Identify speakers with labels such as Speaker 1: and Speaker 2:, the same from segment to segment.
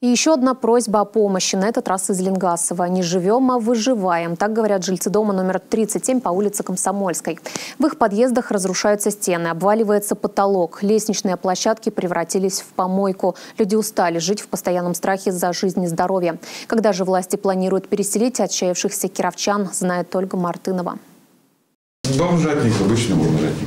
Speaker 1: И еще одна просьба о помощи, на этот раз из Ленгасова. Не живем, а выживаем. Так говорят жильцы дома номер 37 по улице Комсомольской. В их подъездах разрушаются стены, обваливается потолок. Лестничные площадки превратились в помойку. Люди устали жить в постоянном страхе за жизнь и здоровье. Когда же власти планируют переселить отчаявшихся кировчан, знает Ольга Мартынова.
Speaker 2: Бомжатник, обычный бомжатник.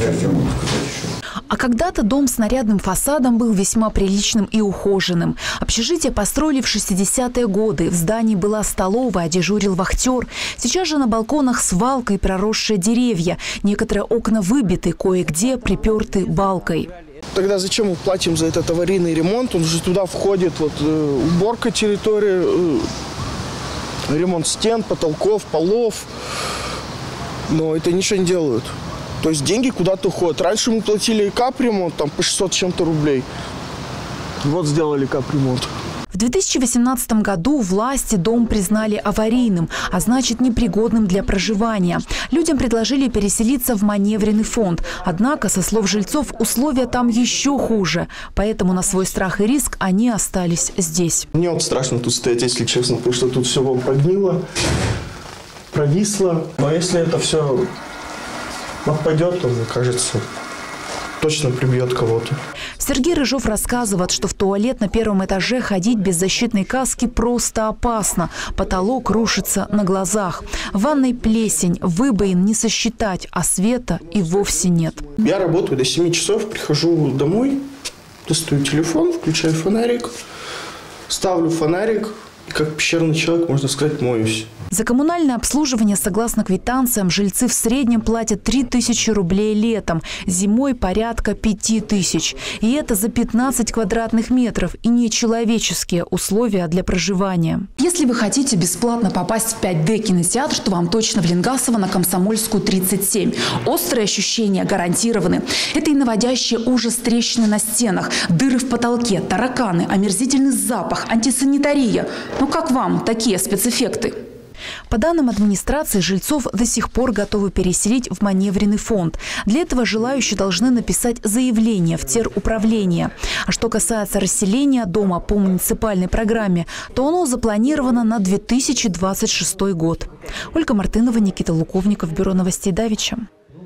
Speaker 3: А когда-то дом с нарядным фасадом был весьма приличным и ухоженным. Общежитие построили в 60-е годы. В здании была столовая, дежурил вахтер. Сейчас же на балконах свалка и проросшие деревья. Некоторые окна выбиты, кое-где приперты балкой.
Speaker 4: Тогда зачем мы платим за этот аварийный ремонт? Он же туда входит уборка территории, ремонт стен, потолков, полов. Но это ничего не делают. То есть деньги куда-то уходят. Раньше мы платили капремонт там по 600 чем-то рублей. Вот сделали капремонт.
Speaker 3: В 2018 году власти дом признали аварийным, а значит непригодным для проживания. Людям предложили переселиться в маневренный фонд. Однако, со слов жильцов, условия там еще хуже. Поэтому на свой страх и риск они остались здесь.
Speaker 4: Мне вот страшно тут стоять, если честно, потому что тут все прогнило, провисло. Но если это все отпадет, то, мне кажется, точно прибьет кого-то.
Speaker 3: Сергей Рыжов рассказывает, что в туалет на первом этаже ходить без защитной каски просто опасно. Потолок рушится на глазах. В ванной плесень, выбоин не сосчитать, а света и вовсе нет.
Speaker 4: Я работаю до 7 часов, прихожу домой, достаю телефон, включаю фонарик, ставлю фонарик. И как пещерный человек, можно сказать, моюсь.
Speaker 3: За коммунальное обслуживание, согласно квитанциям, жильцы в среднем платят 3000 рублей летом, зимой порядка 5000. И это за 15 квадратных метров и нечеловеческие условия для проживания.
Speaker 5: Если вы хотите бесплатно попасть в 5D кинотеатр, то вам точно в Ленгасово на Комсомольскую 37. Острые ощущения гарантированы. Это и наводящий ужас трещины на стенах, дыры в потолке, тараканы, омерзительный запах, антисанитария. Ну как вам такие спецэффекты?
Speaker 3: По данным администрации, жильцов до сих пор готовы переселить в маневренный фонд. Для этого желающие должны написать заявление в теруправление. А что касается расселения дома по муниципальной программе, то оно запланировано на 2026 год. Ольга Мартынова, Никита Луковников, Бюро новостей Давича.